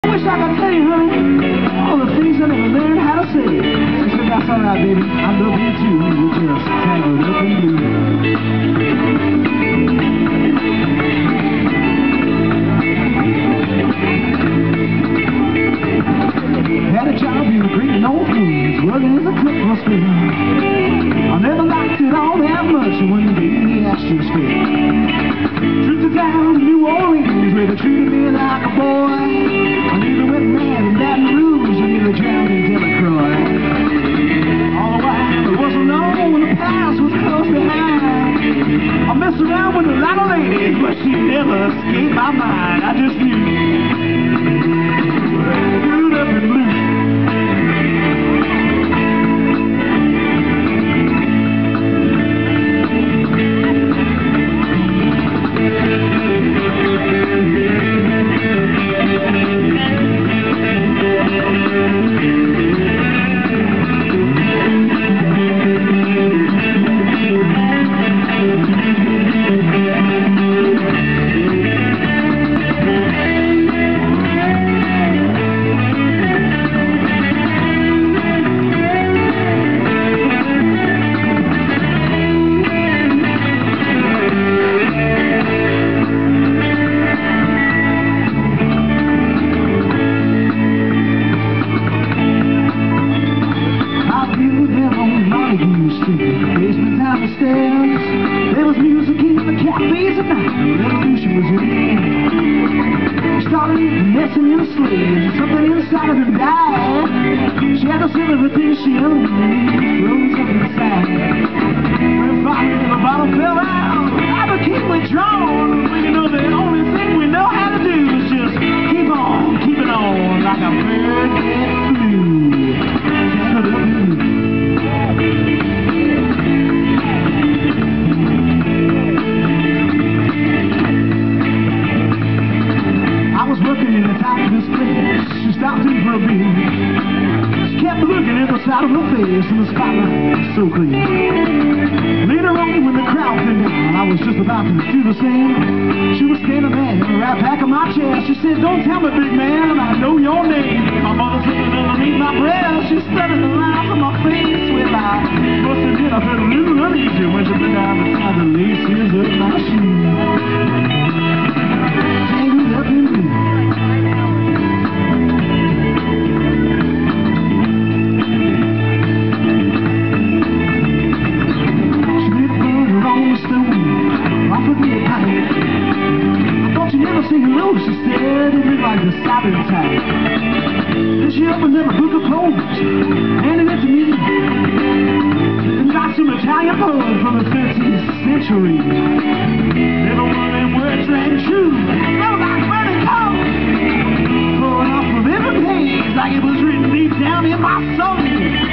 I wish I could tell you, honey, all the things I never learned how to say. She said, that's alright, baby, I love you too. We're just tangled up in blue. Had a job in the great North Woods, working as a cook for a spin. I never liked it all that much when they asked you to spin. Drifted down to New Orleans where they treated me like a boy. I nearly went mad in Baton Rouge, I nearly drowned in Delacroix. All the while it wasn't long when the past was close behind. I messed around with a lot of ladies, but she never escaped my mind. I just knew. Screwed up and blue. Basement down the stairs, there was music in the cafes at night. The revolution was in. Started messing in the slaves, something inside of him died. She had to sell everything she owned, froze up inside. When finally the bottle fell out, I became withdrawn. You know, the only thing we know how to do is just keep on, keeping on like a bird that flew. Tangled up in blue. In the top of this place, she stopped in for a beat. She kept looking at the side of her face, and the spotlight was so clean. Later on, when the crowd came down, I was just about to do the same. She was standing there right back of my chair. She said, "Don't tell me, big man, I know your name." My mother sitting underneath my breath. She studied the lines on my face. Well, I must admit I felt a little uneasy when she put down beside the laces of my shoes. Tangled up in blue. She said it looked like the Sabbath time. Then she opened up a book of poems, handed it to me. And got some Italian poems from the 13th century. Every one of them words rang true. Smelled like burning coal. Flowing off of every page like it was written deep down in my soul.